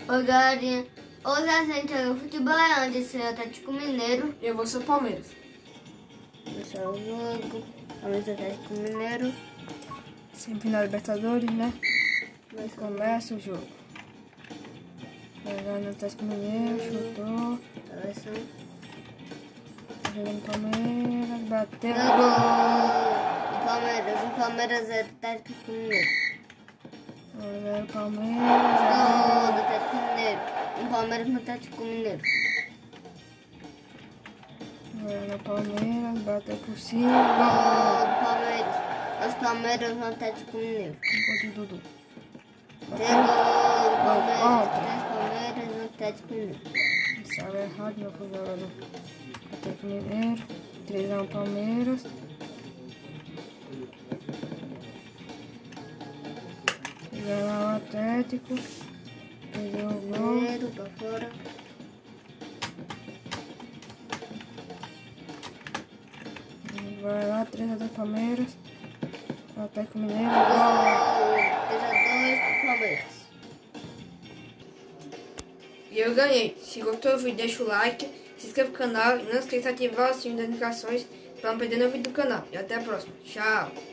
Oi, galerinha. Hoje a gente joga futebol onde esse é o Atlético Mineiro. Eu vou ser o Palmeiras. Esse é o jogo. Palmeiras Atlético Mineiro. Sempre na Libertadores, né? Começa o jogo. Jogando no Atlético Mineiro, chutou. Jogando Palmeiras, bateu. Gol! Palmeiras é do Atlético Mineiro. Olha o Palmeiras. Gol do Atlético Mineiro. Palmeiras no Atlético Mineiro. Olha o Palmeiras, bateu por cima. Gol do Palmeiras. Os Palmeiras no Atlético Mineiro. Gol de Dudu. Tem gol do Palmeiras. Três Palmeiras no Atlético Mineiro. Estava errado, meu jogador. Atlético Mineiro. 3-1 Palmeiras. Vai lá o Atlético. Perdeu o gol. Mineiro pra fora. Vai lá, 3-2 Palmeiras. Atlético Mineiro. Gol. 3-2 pro Palmeiras. E eu ganhei. Se gostou do vídeo, deixa o like, se inscreva no canal e não esqueça de ativar o sininho das notificações para não perder nenhum vídeo do canal. E até a próxima. Tchau!